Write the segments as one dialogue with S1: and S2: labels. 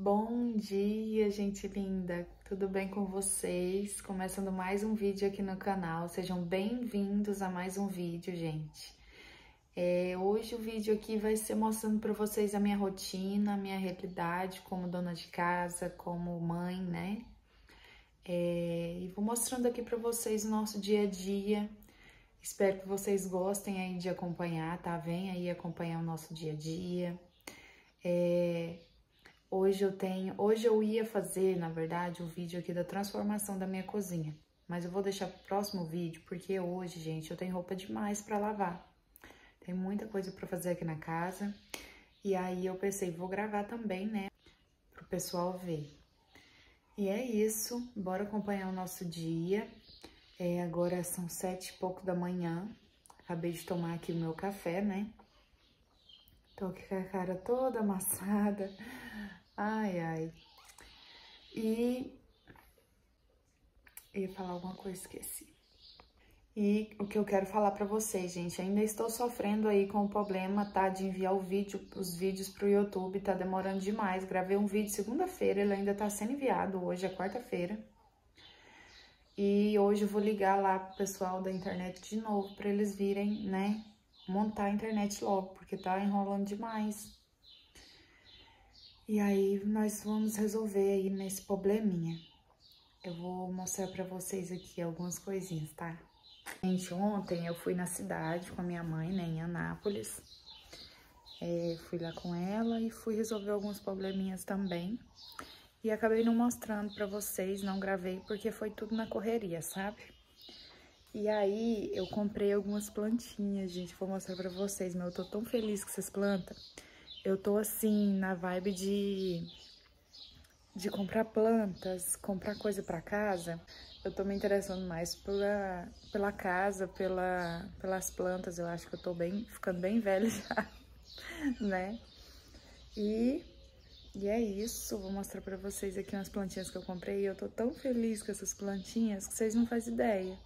S1: Bom dia, gente linda! Tudo bem com vocês? Começando mais um vídeo aqui no canal. Sejam bem-vindos a mais um vídeo, gente. Hoje o vídeo aqui vai ser mostrando para vocês a minha rotina, a minha realidade como dona de casa, como mãe, né? E vou mostrando aqui para vocês o nosso dia a dia. Espero que vocês gostem aí de acompanhar, tá? Vem aí acompanhar o nosso dia a dia. Hoje eu ia fazer, na verdade, o vídeo aqui da transformação da minha cozinha. Mas eu vou deixar pro próximo vídeo, porque hoje, gente, eu tenho roupa demais pra lavar. Tem muita coisa pra fazer aqui na casa. E aí eu pensei, vou gravar também, né, pro pessoal ver. E é isso, bora acompanhar o nosso dia. Agora são 7 e pouco da manhã. Acabei de tomar aqui o meu café, né? Tô aqui com a cara toda amassada. Ai, ai. E eu ia falar alguma coisa, esqueci. E o que eu quero falar pra vocês, gente, ainda estou sofrendo aí com o problema, tá? De enviar os vídeos pro YouTube, tá demorando demais. Gravei um vídeo segunda-feira, ele ainda tá sendo enviado, hoje é quarta-feira. E hoje eu vou ligar lá pro pessoal da internet de novo, pra eles virem, né, montar a internet logo, porque tá enrolando demais. E aí, nós vamos resolver aí nesse probleminha. Eu vou mostrar pra vocês aqui algumas coisinhas, tá? Gente, ontem eu fui na cidade com a minha mãe, né, em Anápolis. Fui lá com ela e fui resolver alguns probleminhas também. E acabei não mostrando pra vocês, não gravei, porque foi tudo na correria, sabe? E aí, eu comprei algumas plantinhas, gente, vou mostrar pra vocês, mas eu tô tão feliz com essas plantas. Eu tô, assim, na vibe de comprar plantas, comprar coisa pra casa. Eu tô me interessando mais pela casa, pelas plantas. Eu acho que eu tô ficando bem velha já, né? E é isso. Vou mostrar pra vocês aqui umas plantinhas que eu comprei. E eu tô tão feliz com essas plantinhas que vocês não fazem ideia.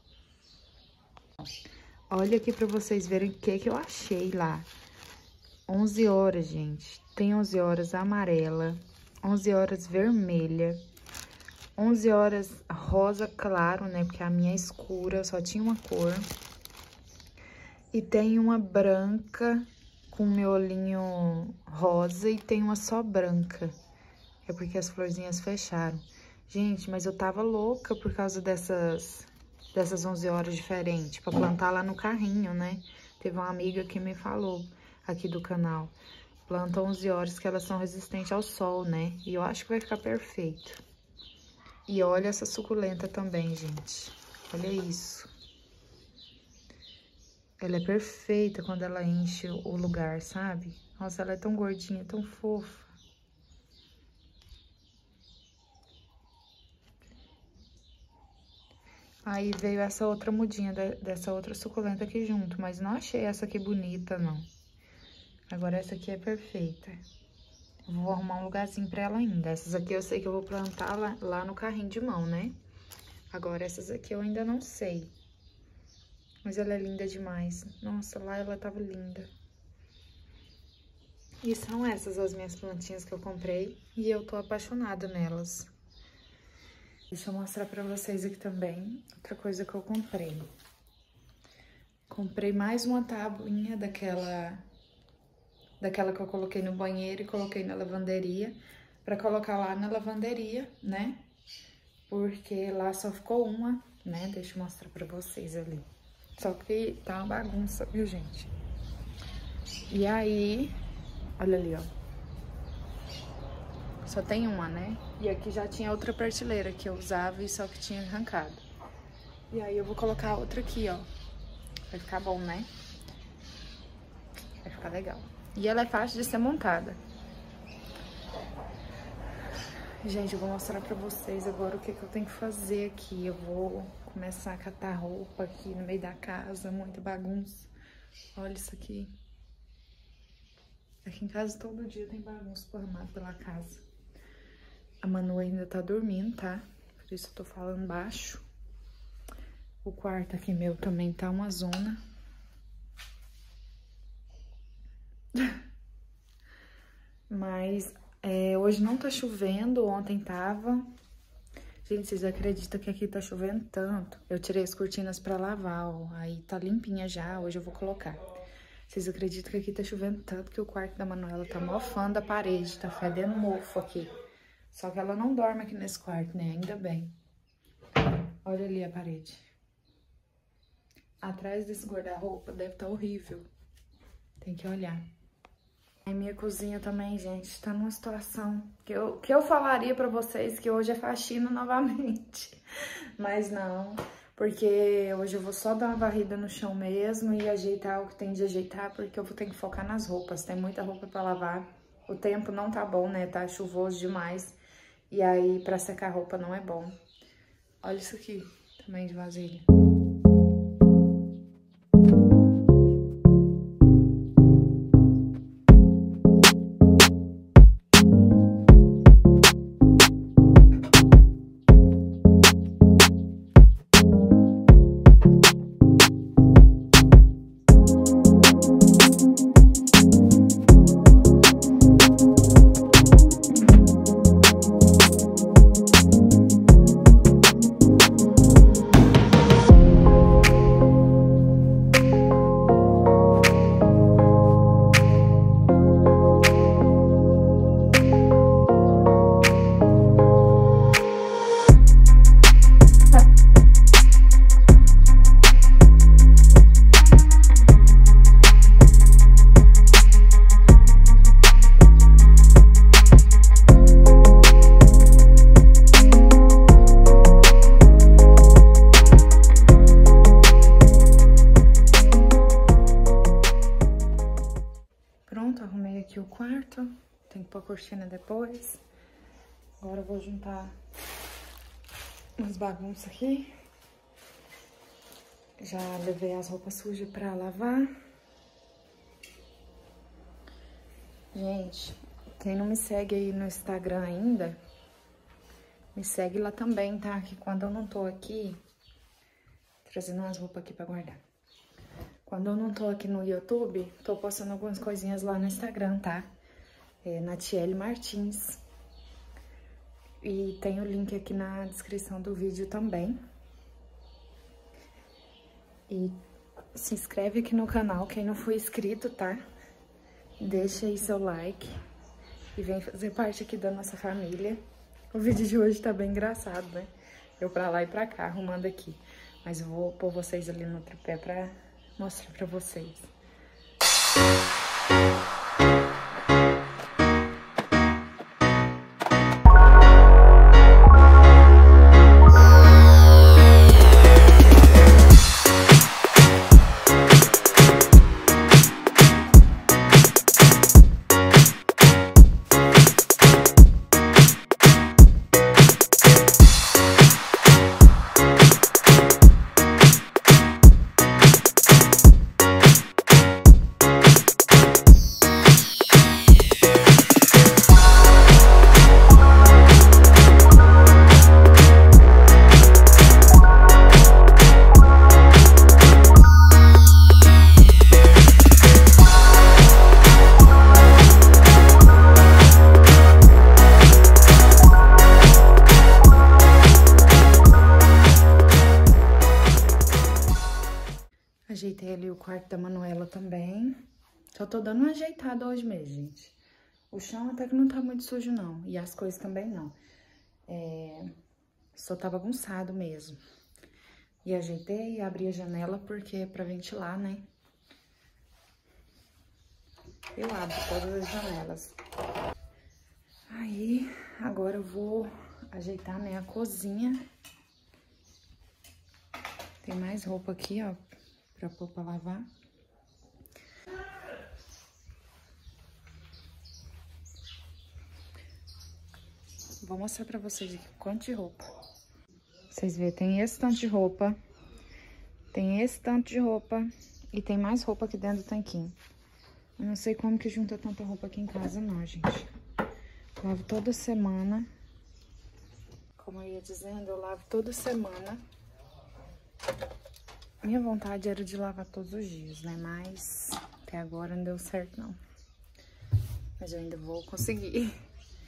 S1: Olha aqui pra vocês verem o que eu achei lá. 11 horas, gente. Tem 11 horas amarela, 11 horas vermelha, 11 horas rosa claro, né? Porque a minha é escura, só tinha uma cor. E tem uma branca com miolinho rosa e tem uma só branca. É porque as florzinhas fecharam. Gente, mas eu tava louca por causa dessas 11 horas diferentes, pra plantar lá no carrinho, né? Teve uma amiga que me falou aqui do canal. Planta 11 horas que elas são resistentes ao sol, né? E eu acho que vai ficar perfeito. E olha essa suculenta também, gente. Olha isso. Ela é perfeita quando ela enche o lugar, sabe? Nossa, ela é tão gordinha, tão fofa. Aí veio essa outra mudinha dessa outra suculenta aqui junto, mas não achei essa aqui bonita, não. Agora essa aqui é perfeita. Vou arrumar um lugarzinho pra ela ainda. Essas aqui eu sei que eu vou plantar lá no carrinho de mão, né? Agora essas aqui eu ainda não sei. Mas ela é linda demais. Nossa, lá ela tava linda. E são essas as minhas plantinhas que eu comprei. E eu tô apaixonada nelas. Deixa eu mostrar pra vocês aqui também outra coisa que eu comprei. Comprei mais uma tabuinha daquela que eu coloquei no banheiro e coloquei na lavanderia, pra colocar lá na lavanderia, né? Porque lá só ficou uma, né? Deixa eu mostrar pra vocês ali. Só que tá uma bagunça, viu, gente? E aí, olha ali, ó. Só tem uma, né? E aqui já tinha outra prateleira que eu usava e só que tinha arrancado. E aí eu vou colocar outra aqui, ó. Vai ficar bom, né? Vai ficar legal. E ela é fácil de ser montada. Gente, eu vou mostrar pra vocês agora o que eu tenho que fazer aqui. Eu vou começar a catar roupa aqui no meio da casa, muita bagunça. Olha isso aqui. Aqui em casa todo dia tem bagunça formada pela casa. A Manu ainda tá dormindo, tá? Por isso eu tô falando baixo. O quarto aqui meu também tá uma zona. Mas Hoje não tá chovendo, ontem tava. Gente, vocês acreditam que aqui tá chovendo tanto? Eu tirei as cortinas pra lavar, ó. Aí tá limpinha já, hoje eu vou colocar. Vocês acreditam que aqui tá chovendo tanto que o quarto da Manuela tá mofando a parede, tá fedendo mofo aqui. Só que ela não dorme aqui nesse quarto, né? Ainda bem. Olha ali a parede. Atrás desse guarda-roupa deve estar horrível. Tem que olhar. A minha cozinha também, gente, tá numa situação que eu falaria pra vocês que hoje é faxina novamente. Mas não, porque hoje eu vou só dar uma varrida no chão mesmo e ajeitar o que tem de ajeitar, porque eu vou ter que focar nas roupas. Tem muita roupa pra lavar. O tempo não tá bom, né? Tá chuvoso demais. E aí, pra secar a roupa não é bom. Olha isso aqui, também de vasilha. Pronto, arrumei aqui o quarto. Tem que pôr a cortina depois. Agora eu vou juntar umas bagunças aqui. Já levei as roupas sujas pra lavar. Gente, quem não me segue aí no Instagram ainda, me segue lá também, tá? Que quando eu não tô aqui, trazendo umas roupas aqui pra guardar. Quando eu não tô aqui no YouTube, tô postando algumas coisinhas lá no Instagram, tá? Natiele Martins. E tem o link aqui na descrição do vídeo também. E se inscreve aqui no canal, quem não for inscrito, tá? Deixa aí seu like e vem fazer parte aqui da nossa família. O vídeo de hoje tá bem engraçado, né? Eu pra lá e pra cá, arrumando aqui. Mas eu vou pôr vocês ali no tripé pra mostrar pra vocês. Ajeitei ali o quarto da Manuela também. Só tô dando uma ajeitada hoje mesmo, gente. O chão até que não tá muito sujo, não. E as coisas também não. Só tá bagunçado mesmo. E ajeitei e abri a janela porque é pra ventilar, né? Eu abro todas as janelas. Aí, agora eu vou ajeitar, né, a cozinha. Tem mais roupa aqui, ó, pra pôr pra lavar. Vou mostrar pra vocês aqui o quanto de roupa. Vocês verem, tem esse tanto de roupa. Tem esse tanto de roupa. E tem mais roupa aqui dentro do tanquinho. Eu não sei como que junta tanta roupa aqui em casa, não, gente. Lavo toda semana. Como eu ia dizendo, eu lavo toda semana. Minha vontade era de lavar todos os dias, né? Mas até agora não deu certo, não. Mas eu ainda vou conseguir.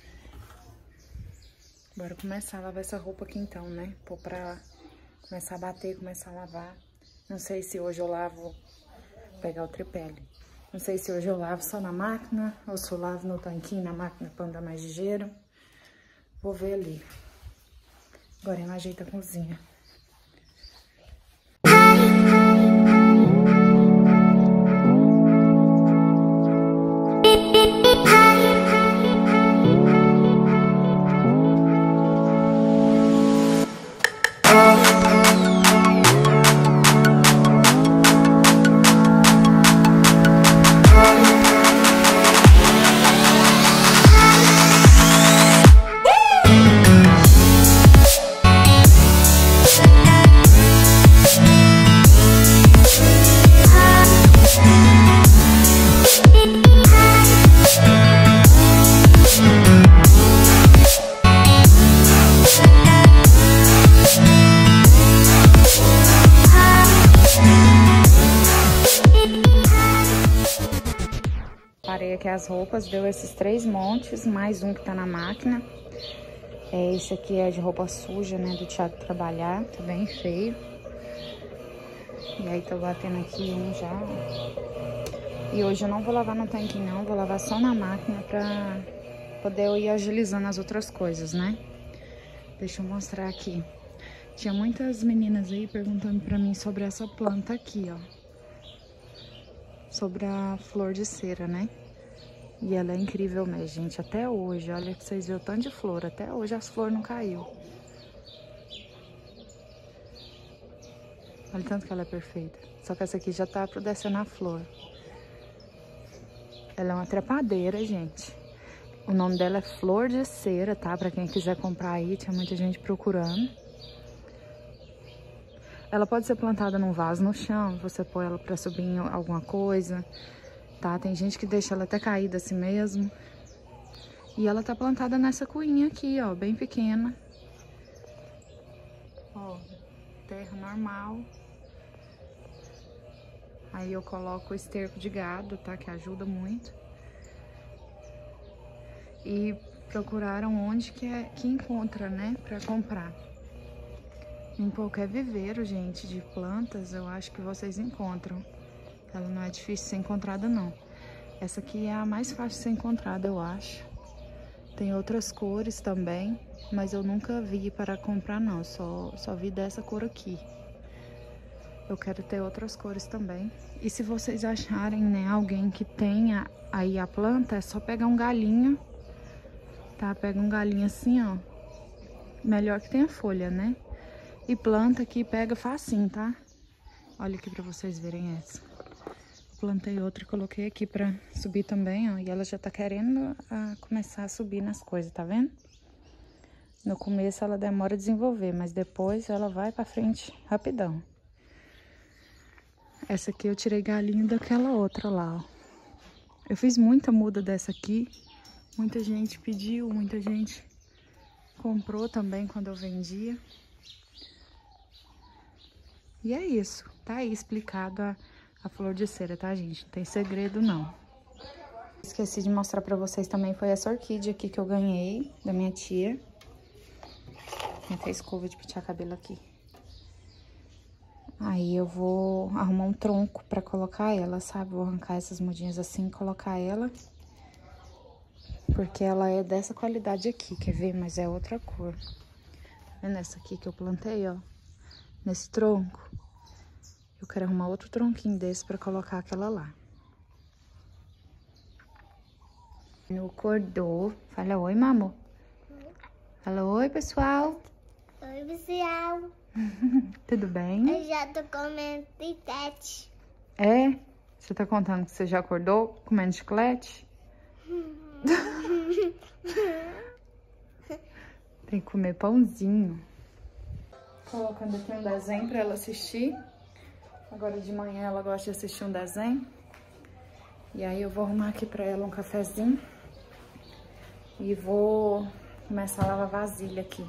S1: Bora começar a lavar essa roupa aqui então, né? Pôr pra começar a bater, começar a lavar. Não sei se hoje eu lavo... Vou pegar o tripé ali. Não sei se hoje eu lavo só na máquina ou se eu lavo no tanquinho na máquina pra andar mais ligeiro. Vou ver ali. Agora eu ajeito a cozinha. Parei aqui as roupas, deu esses 3 montes, mais um que tá na máquina. Esse aqui é de roupa suja, né, do Thiago trabalhar, tá bem feio. E aí tô batendo aqui um já. E hoje eu não vou lavar no tanquinho não, vou lavar só na máquina pra poder eu ir agilizando as outras coisas, né. Deixa eu mostrar aqui. Tinha muitas meninas aí perguntando pra mim sobre essa planta aqui, ó. Sobre a flor de cera, né? E ela é incrível mesmo, gente. Até hoje, olha pra vocês verem o tanto de flor. Até hoje as flores não caiu. Olha o tanto que ela é perfeita. Só que essa aqui já tá descendo a flor. Ela é uma trepadeira, gente. O nome dela é flor de cera, tá? Pra quem quiser comprar aí, tinha muita gente procurando. Ela pode ser plantada num vaso no chão, você põe ela pra subir em alguma coisa, tá? Tem gente que deixa ela até caída assim mesmo. E ela tá plantada nessa cuinha aqui, ó, bem pequena. Ó, terra normal. Aí eu coloco o esterco de gado, tá? Que ajuda muito. E procuraram onde que encontra, né? Pra comprar. Em qualquer viveiro, gente, de plantas, eu acho que vocês encontram. Ela não é difícil de ser encontrada, não. Essa aqui é a mais fácil de ser encontrada, eu acho. Tem outras cores também, mas eu nunca vi para comprar, não. Só vi dessa cor aqui. Eu quero ter outras cores também. E se vocês acharem, né, alguém que tenha aí a planta, é só pegar um galinho, tá? Pega um galinho assim, ó. Melhor que tenha folha, né? E planta aqui, pega facinho, tá? Olha aqui pra vocês verem essa. Plantei outra e coloquei aqui pra subir também, ó. E ela já tá querendo começar a subir nas coisas, tá vendo? No começo ela demora a desenvolver, mas depois ela vai pra frente rapidão. Essa aqui eu tirei galinho daquela outra lá, ó. Eu fiz muita muda dessa aqui. Muita gente pediu, muita gente comprou também quando eu vendia. E é isso, tá aí explicado a flor de cera, tá, gente? Não tem segredo, não. Esqueci de mostrar pra vocês também, foi essa orquídea aqui que eu ganhei, da minha tia. Tem até escova de pentear cabelo aqui. Aí eu vou arrumar um tronco pra colocar ela, sabe? Vou arrancar essas mudinhas assim e colocar ela. Porque ela é dessa qualidade aqui, quer ver? Mas é outra cor. Tá vendo essa aqui que eu plantei, ó? Nesse tronco, eu quero arrumar outro tronquinho desse pra colocar aquela lá. No acordou. Fala oi, mamô. Fala oi, pessoal.
S2: Oi, pessoal.
S1: Tudo bem?
S2: Eu já tô comendo pipete.
S1: É? Você tá contando que você já acordou comendo chiclete? Tem que comer pãozinho. Colocando aqui um desenho pra ela assistir. Agora de manhã ela gosta de assistir um desenho. E aí eu vou arrumar aqui pra ela um cafezinho. E vou começar a lavar vasilha aqui.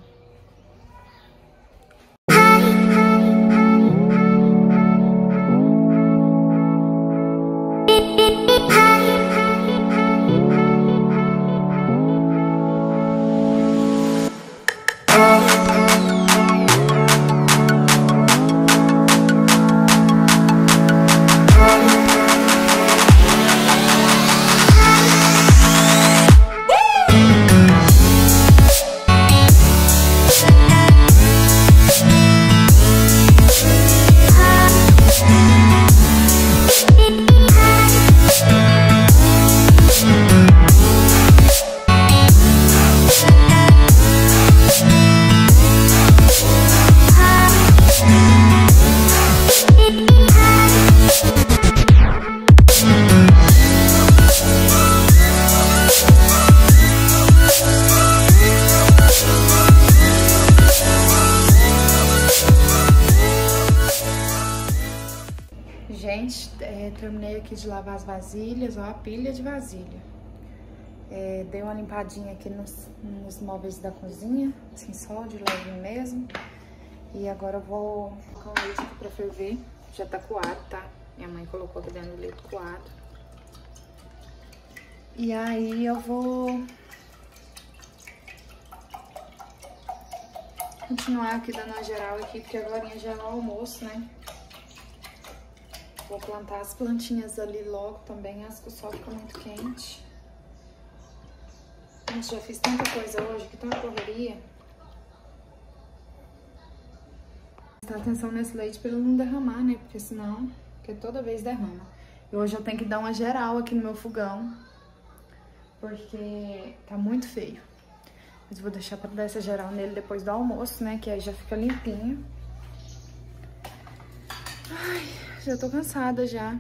S1: terminei aqui de lavar as vasilhas, ó, a pilha de vasilha. Dei uma limpadinha aqui nos móveis da cozinha, assim, só de levinho mesmo. E agora eu vou colocar o leite aqui pra ferver. Já tá coado, tá? Minha mãe colocou aqui dentro do leite coado. E aí eu vou continuar aqui dando uma geral aqui, porque agora já é o almoço, né? Vou plantar as plantinhas ali logo também, acho que o sol fica muito quente. Gente, já fiz tanta coisa hoje, que tanta correria. Prestar atenção nesse leite pra ele não derramar, né? Porque senão, porque toda vez derrama. E hoje eu tenho que dar uma geral aqui no meu fogão, porque tá muito feio. Mas vou deixar pra dar essa geral nele depois do almoço, né? Que aí já fica limpinho. Ai, já tô cansada já.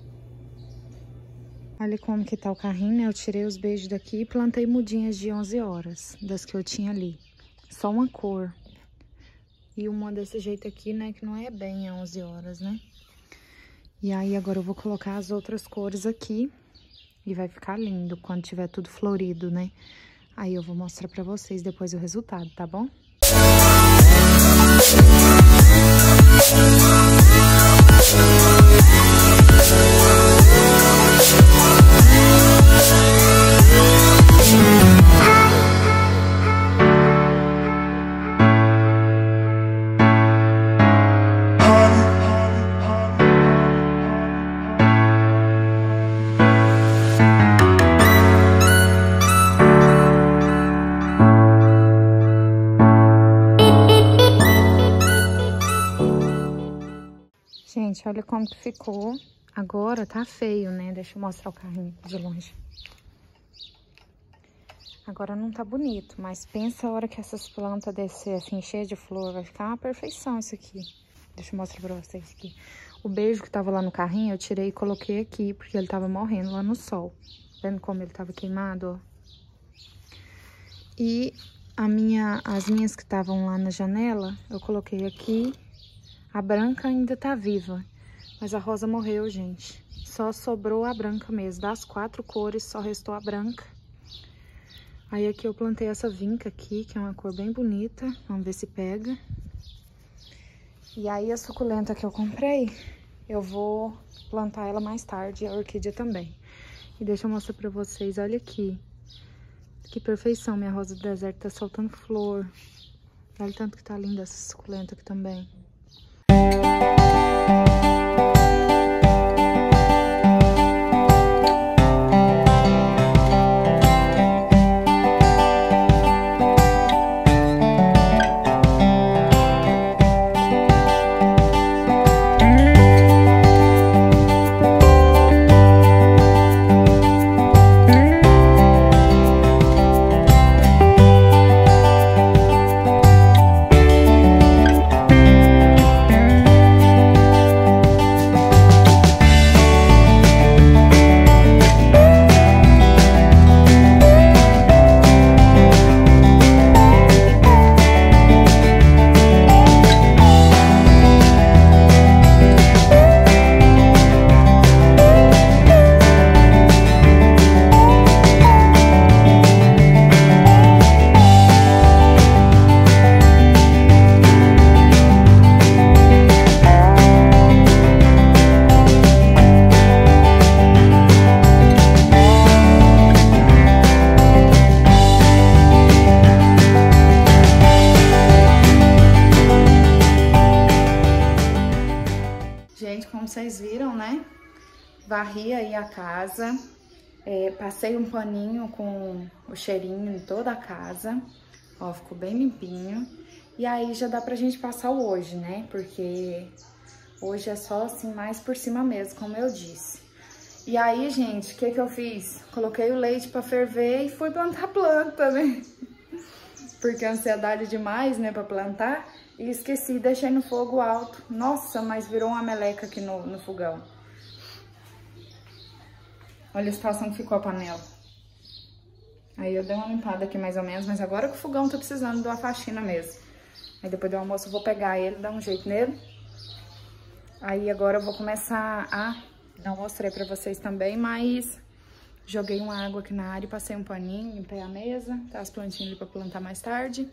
S1: Olha como que tá o carrinho, né? Eu tirei os beijos daqui e plantei mudinhas de 11 horas, das que eu tinha ali. Só uma cor. E uma desse jeito aqui, né? Que não é bem 11 horas, né? E aí agora eu vou colocar as outras cores aqui. E vai ficar lindo quando tiver tudo florido, né? Aí eu vou mostrar pra vocês depois o resultado, tá bom? Gente, olha como que ficou. Agora tá feio, né? Deixa eu mostrar o carrinho de longe. Agora não tá bonito, mas pensa a hora que essas plantas descer assim, cheias de flor, vai ficar uma perfeição isso aqui. Deixa eu mostrar pra vocês aqui. O beijo que tava lá no carrinho, eu tirei e coloquei aqui, porque ele tava morrendo lá no sol. Vendo como ele tava queimado, ó. E as minhas que estavam lá na janela, eu coloquei aqui. A branca ainda tá viva, mas a rosa morreu, gente. Só sobrou a branca mesmo. Das 4 cores, só restou a branca. Aí aqui eu plantei essa vinca aqui, que é uma cor bem bonita. Vamos ver se pega. E aí a suculenta que eu comprei, eu vou plantar ela mais tarde, a orquídea também. E deixa eu mostrar pra vocês, olha aqui. Que perfeição, minha rosa do deserto tá soltando flor. Olha o tanto que tá linda essa suculenta aqui também. Como vocês viram, né? Varri aí a casa, passei um paninho com o cheirinho em toda a casa, ó, ficou bem limpinho. E aí já dá pra gente passar o hoje, né? Porque hoje é só assim, mais por cima mesmo, como eu disse. E aí, gente, o que que eu fiz? Coloquei o leite pra ferver e fui plantar planta, né? Porque a ansiedade demais, né, pra plantar. E esqueci, deixei no fogo alto. Nossa, mas virou uma meleca aqui no fogão. Olha a situação que ficou a panela. Aí eu dei uma limpada aqui mais ou menos, mas agora que o fogão tá precisando de uma faxina mesmo. Aí depois do almoço eu vou pegar ele, dar um jeito nele. Aí agora eu vou começar a Não mostrei pra vocês também, mas joguei uma água aqui na área e passei um paninho, limpei a mesa. Tá as plantinhas ali pra plantar mais tarde.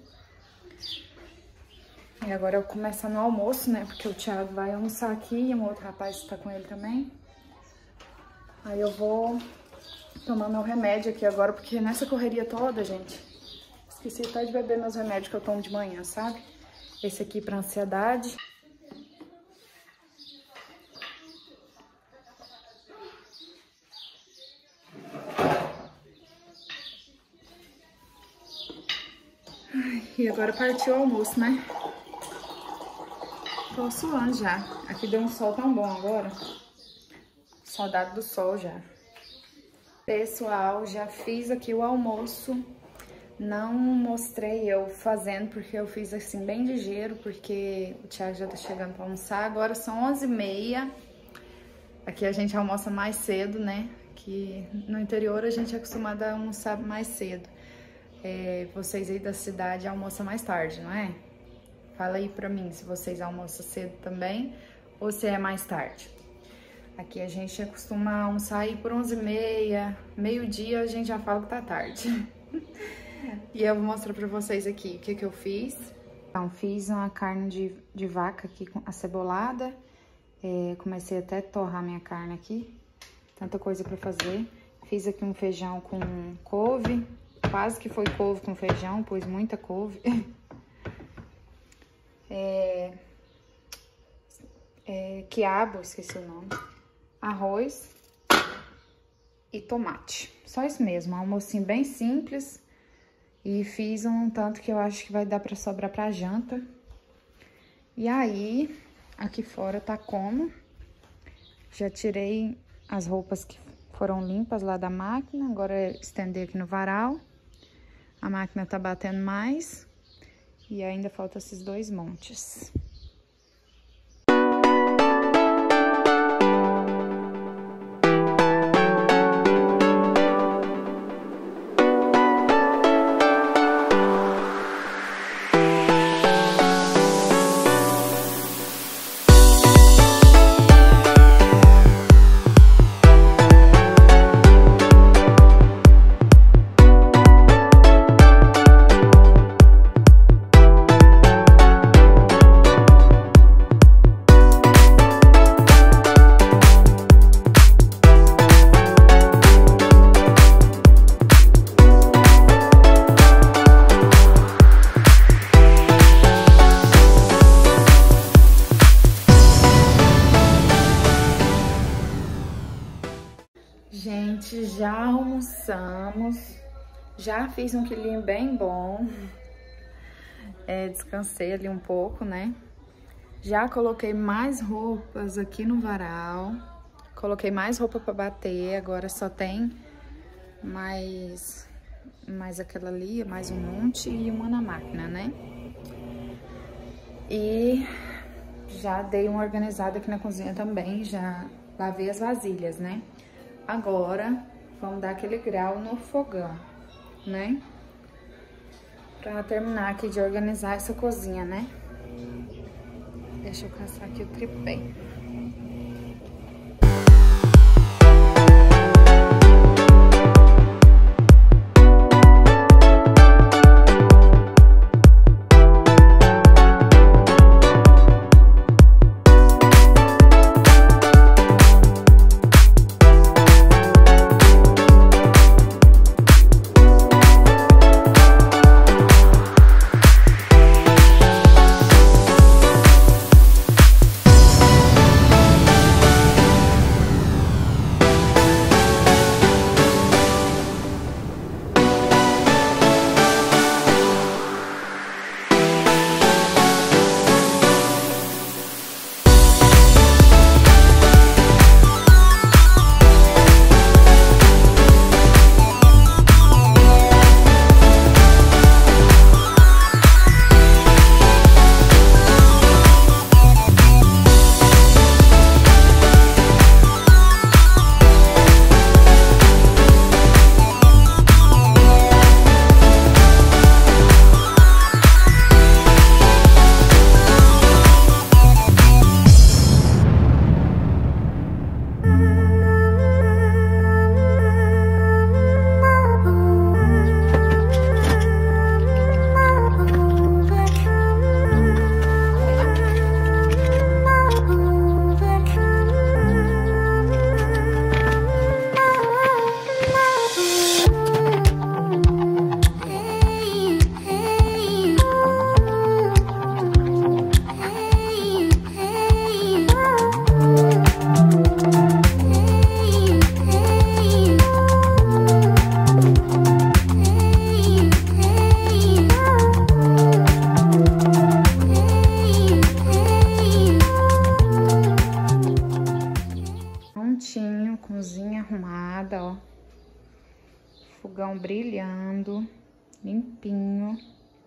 S1: E agora eu começo no almoço, né? Porque o Thiago vai almoçar aqui e um outro rapaz tá com ele também. Aí eu vou tomar meu remédio aqui agora, porque nessa correria toda, gente, esqueci até de beber meus remédios que eu tomo de manhã, sabe? Esse aqui pra ansiedade. E agora partiu o almoço, né? Tô suando já. Aqui deu um sol tão bom agora. Saudade do sol já. Pessoal, já fiz aqui o almoço. Não mostrei eu fazendo, porque eu fiz assim bem ligeiro, porque o Thiago já tá chegando pra almoçar. Agora são 11h30. Aqui a gente almoça mais cedo, né? Que no interior a gente é acostumado a almoçar mais cedo. Vocês aí da cidade almoçam mais tarde, não é? Fala aí pra mim se vocês almoçam cedo também ou se é mais tarde. Aqui a gente costuma almoçar aí por 11h30, meio-dia a gente já fala que tá tarde. E eu vou mostrar pra vocês aqui o que eu fiz. Então, fiz uma carne de vaca aqui com acebolada. Comecei até a torrar minha carne aqui. Tanta coisa pra fazer. Fiz aqui um feijão com couve. Quase que foi couve com feijão, pus muita couve. Quiabo, esqueci o nome. Arroz e tomate. Só isso mesmo, um almocinho bem simples. E fiz um tanto que eu acho que vai dar pra sobrar pra janta. E aí, aqui fora tá como. Já tirei as roupas que foram limpas lá da máquina. Agora é estender aqui no varal. A máquina tá batendo mais. E ainda faltam esses 2 montes. Gente, já almoçamos, já fiz um quilinho bem bom, descansei ali um pouco, né? Já coloquei mais roupas aqui no varal, coloquei mais roupa pra bater, agora só tem mais aquela ali, mais um monte e uma na máquina, né? E já dei uma organizada aqui na cozinha também, já lavei as vasilhas, né? Agora, vamos dar aquele grau no fogão, né? Pra terminar aqui de organizar essa cozinha, né? Deixa eu caçar aqui o tripé. prontinho, cozinha arrumada, ó. Fogão brilhando, limpinho.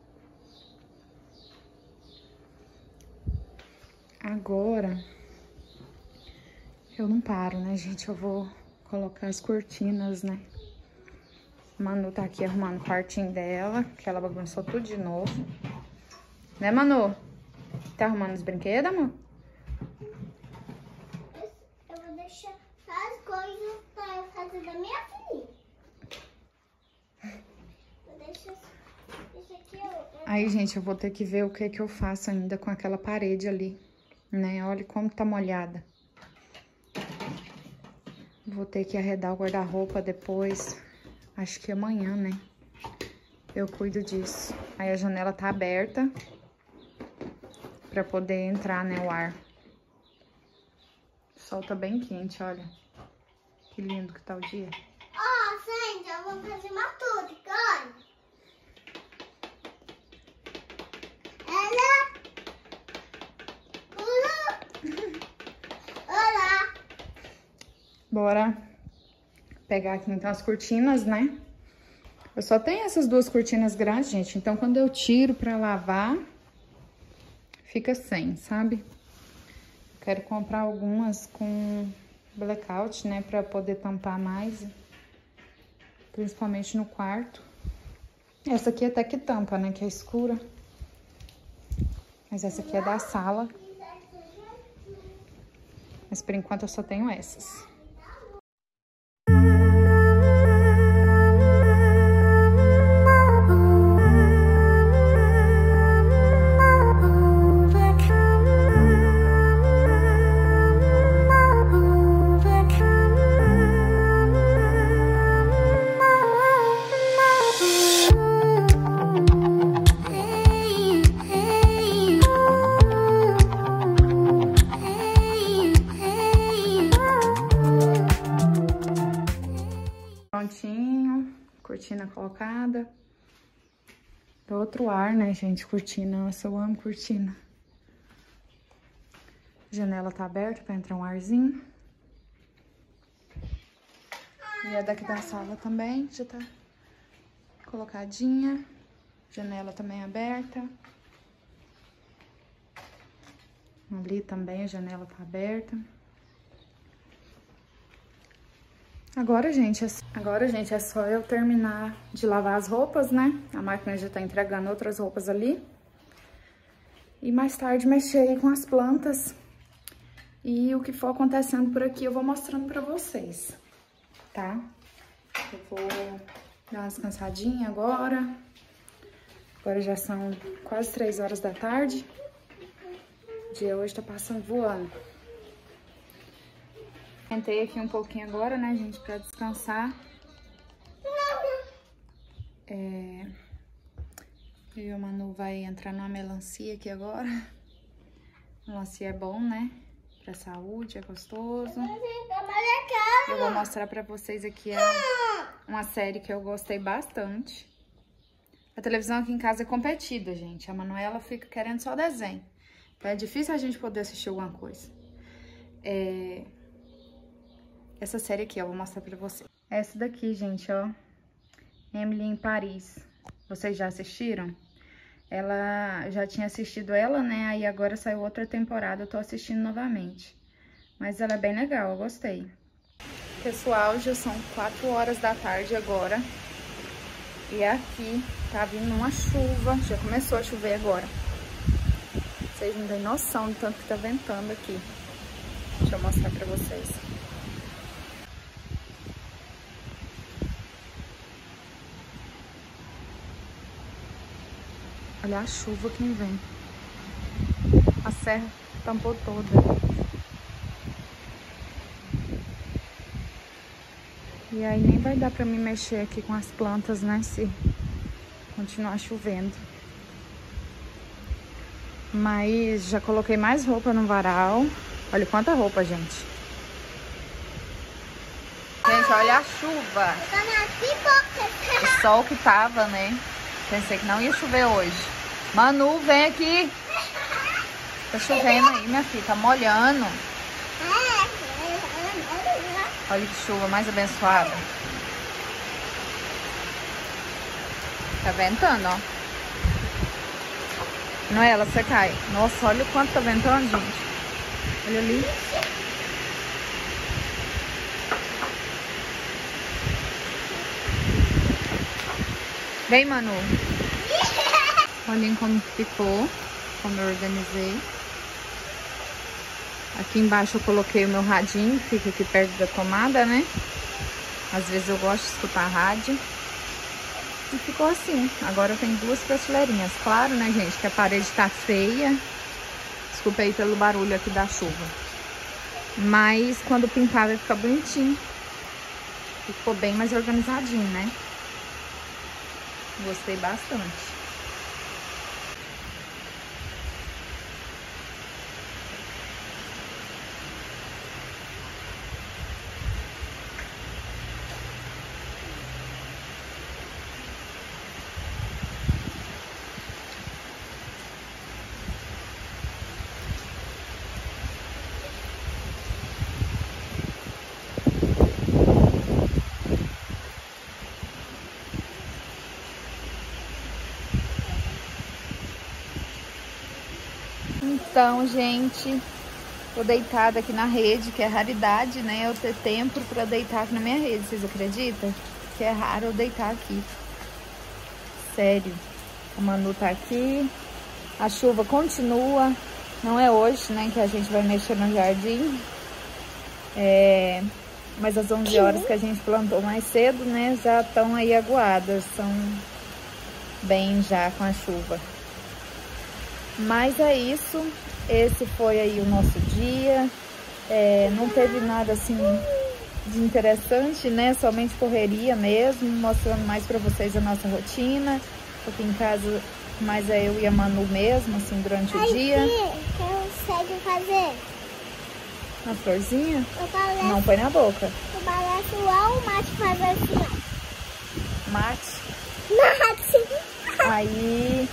S1: Agora, eu não paro, né, gente? Eu vou colocar as cortinas, né? A Manu tá aqui arrumando o quartinho dela, que ela bagunçou tudo de novo. Né, Manu? Tá arrumando os brinquedos, amor?
S2: Eu vou deixar as coisas pra casa da minha filha. Vou deixar aqui.
S1: Aí, gente, eu vou ter que ver o que que eu faço ainda com aquela parede ali, né? Olha como tá molhada. Vou ter que arredar o guarda-roupa depois. Acho que amanhã, né? Eu cuido disso. Aí a janela tá aberta pra poder entrar, né, o ar. O sol tá bem quente, olha. Que lindo que tá o dia.
S2: Ó, Sandy, eu vou fazer uma túnica, olha. Ela. Olá.
S1: Bora pegar aqui, então, as cortinas, né? Eu só tenho essas duas cortinas grandes, gente. Então, quando eu tiro pra lavar, fica sem, sabe? Quero comprar algumas com blackout, né? Pra poder tampar mais. Principalmente no quarto. Essa aqui até que tampa, né? Que é escura. Mas essa aqui é da sala. Mas por enquanto eu só tenho essas. Prontinho, cortina colocada. Do outro ar, né, gente? Cortina, nossa, eu amo cortina. Janela tá aberta pra entrar um arzinho. E a daqui da sala também já tá colocadinha. Janela também aberta. Ali também a janela tá aberta. Agora, gente, é só eu terminar de lavar as roupas, né? A máquina já tá entregando outras roupas ali. E mais tarde mexer aí com as plantas. E o que for acontecendo por aqui eu vou mostrando pra vocês, tá? Eu vou dar uma descansadinha agora. Agora já são quase 3 horas da tarde. O dia hoje tá passando voando. Sentei aqui um pouquinho agora, né, gente, pra descansar. Eu e a Manu vai entrar numa melancia aqui agora. Melancia é bom, né? Pra saúde, é gostoso. Eu vou mostrar pra vocês aqui uma série que eu gostei bastante. A televisão aqui em casa é competida, gente. A Manuela fica querendo só desenho. Então é difícil a gente poder assistir alguma coisa. Essa série aqui, eu vou mostrar pra vocês. Essa daqui, gente, ó. Emily em Paris. Vocês já assistiram? Ela já tinha assistido ela, né? Aí agora saiu outra temporada, eu tô assistindo novamente. Mas ela é bem legal, eu gostei. Pessoal, já são 4 horas da tarde agora. E aqui tá vindo uma chuva. Já começou a chover agora. Vocês não têm noção do tanto que tá ventando aqui. Deixa eu mostrar pra vocês. Olha a chuva que vem. A serra tampou toda. E aí nem vai dar pra me mexer aqui com as plantas, né? Se continuar chovendo. Mas já coloquei mais roupa no varal. Olha quanta roupa, gente. Gente, olha a chuva. O sol que tava, né? Pensei que não ia chover hoje. Manu, vem aqui. Tá chovendo aí, minha filha. Tá molhando. Olha que chuva mais abençoada. Tá ventando, ó. Não é ela, você cai. Nossa, olha o quanto tá ventando, gente. Olha ali. Vem, Manu. Olhem como ficou, como eu organizei. Aqui embaixo eu coloquei o meu radinho, que fica aqui perto da tomada, né? Às vezes eu gosto de escutar rádio. E ficou assim. Agora eu tenho duas prateleirinhas. Claro, né, gente, que a parede tá feia. Desculpa aí pelo barulho aqui da chuva. Mas quando pintar vai ficar bonitinho. Ficou bem mais organizadinho, né? Gostei bastante. Então, gente, tô deitada aqui na rede, que é raridade, né? Eu ter tempo pra deitar aqui na minha rede, vocês acreditam? Que é raro eu deitar aqui. Sério. A Manu tá aqui. A chuva continua. Não é hoje, né, que a gente vai mexer no jardim. Mas as 11 horas que a gente plantou mais cedo, né, já estão aí aguadas. São bem já com a chuva. Mas é isso. Esse foi aí o nosso dia. Não teve nada assim de interessante, né? Somente correria mesmo, mostrando mais pra vocês a nossa rotina. Aqui em casa, mas é eu e a Manu mesmo, assim, durante o dia.
S2: Que eu sei fazer.
S1: Uma florzinha?
S2: Balanço,
S1: não põe na boca.
S2: eu balanço igual o mate faz assim, ó.
S1: Mate.
S2: Mate.
S1: Aí...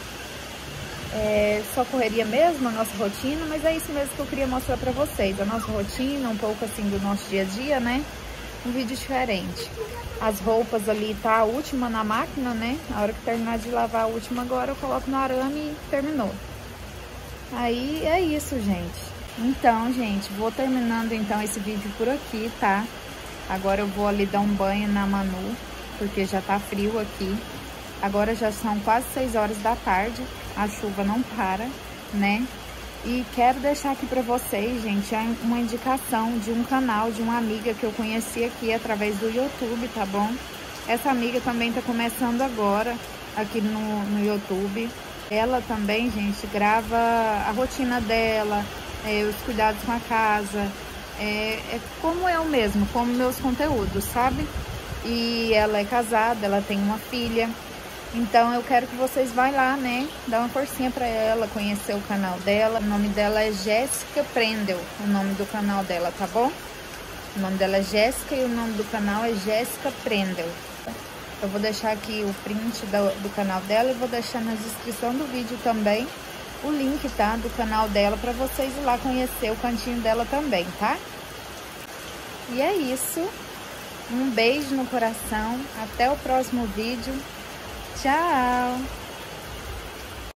S1: só correria mesmo a nossa rotina, mas é isso mesmo que eu queria mostrar pra vocês. A nossa rotina, um pouco assim do nosso dia a dia, né? Um vídeo diferente. As roupas ali tá a última na máquina, né? A hora que terminar de lavar a última agora eu coloco no arame e terminou. Aí é isso, gente. Então, gente, vou terminando então esse vídeo por aqui, tá? Agora eu vou ali dar um banho na Manu, porque já tá frio aqui. Agora já são quase 6 horas da tarde, a chuva não para, né? E quero deixar aqui pra vocês, gente, uma indicação de um canal de uma amiga que eu conheci aqui através do YouTube, tá bom? Essa amiga também tá começando agora aqui no YouTube. Ela também, gente, grava a rotina dela, os cuidados com a casa, como eu mesmo, como meus conteúdos, sabe? E ela é casada, ela tem uma filha. Então eu quero que vocês vão lá, né, dar uma forcinha pra ela, conhecer o canal dela. O nome dela é Jéssica Prendel, o nome do canal dela, tá bom? O nome dela é Jéssica e o nome do canal é Jéssica Prendel. Eu vou deixar aqui o print do canal dela e vou deixar na descrição do vídeo também o link, tá, do canal dela, pra vocês ir lá conhecer o cantinho dela também, tá? E é isso. Um beijo no coração. Até o próximo vídeo. Tchau!